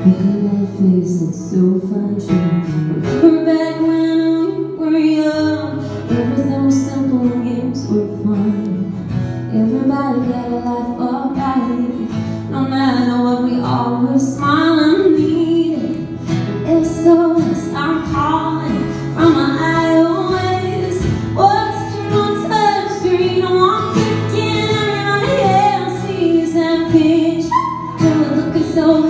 Look at that face, it's so fun too. Remember back when we were young, everything was simple and games were fun. Everybody got a life alright. No matter what, we always smile and need it. And SOS, I'm calling from my iOS. What's your touch screen? I'm kicking everybody else sees that picture. They were looking so